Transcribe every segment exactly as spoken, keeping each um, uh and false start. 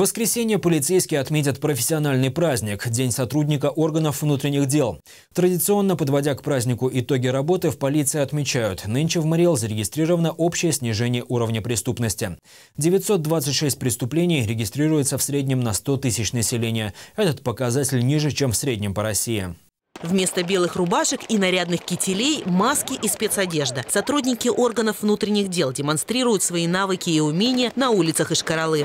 В воскресенье полицейские отметят профессиональный праздник – День сотрудника органов внутренних дел. Традиционно, подводя к празднику итоги работы, в полиции отмечают – нынче в Мариэл зарегистрировано общее снижение уровня преступности. девятьсот двадцать шесть преступлений регистрируется в среднем на сто тысяч населения. Этот показатель ниже, чем в среднем по России. Вместо белых рубашек и нарядных кителей – маски и спецодежда. Сотрудники органов внутренних дел демонстрируют свои навыки и умения на улицах Йошкар-Олы.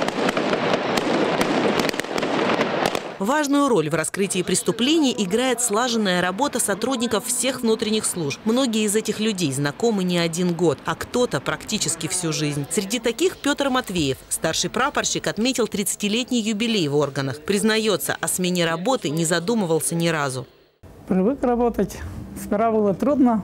Важную роль в раскрытии преступлений играет слаженная работа сотрудников всех внутренних служб. Многие из этих людей знакомы не один год, а кто-то практически всю жизнь. Среди таких Петр Матвеев. Старший прапорщик отметил тридцатилетний юбилей в органах. Признается, о смене работы не задумывался ни разу. Привык работать. Сперва было трудно,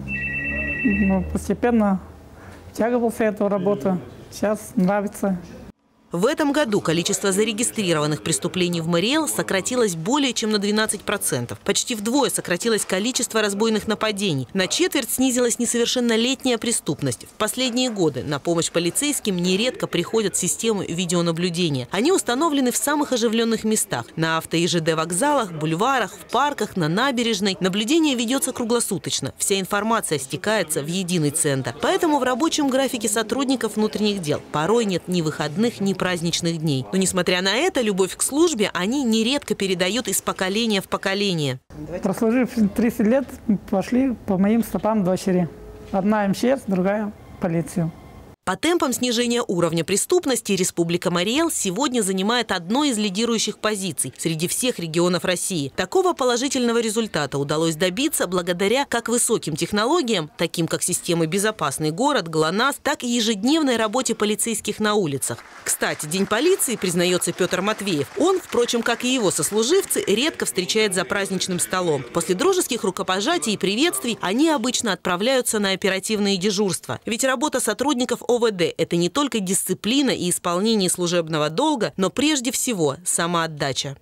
но постепенно втягивался в эту работу. Сейчас нравится. В этом году количество зарегистрированных преступлений в Мариэл сократилось более чем на двенадцать процентов. Почти вдвое сократилось количество разбойных нападений. На четверть снизилась несовершеннолетняя преступность. В последние годы на помощь полицейским нередко приходят системы видеонаблюдения. Они установлены в самых оживленных местах – на авто и жэ дэ вокзалах, бульварах, в парках, на набережной. Наблюдение ведется круглосуточно. Вся информация стекается в единый центр. Поэтому в рабочем графике сотрудников внутренних дел порой нет ни выходных, ни праздничных дней. Но, несмотря на это, любовь к службе они нередко передают из поколения в поколение. Прослужив тридцать лет, пошли по моим стопам дочери. Одна эм че эс, другая – полицию. По темпам снижения уровня преступности Республика Мариэл сегодня занимает одной из лидирующих позиций среди всех регионов России. Такого положительного результата удалось добиться благодаря как высоким технологиям, таким как системы «Безопасный город», ГЛОНАСС, так и ежедневной работе полицейских на улицах. Кстати, День полиции, признается Петр Матвеев, он, впрочем, как и его сослуживцы, редко встречает за праздничным столом. После дружеских рукопожатий и приветствий они обычно отправляются на оперативные дежурства. Ведь работа сотрудников о вэ дэ – это не только дисциплина и исполнение служебного долга, но прежде всего самоотдача.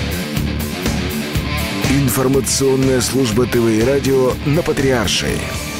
Информационная служба ТВ и радио на Патриаршей.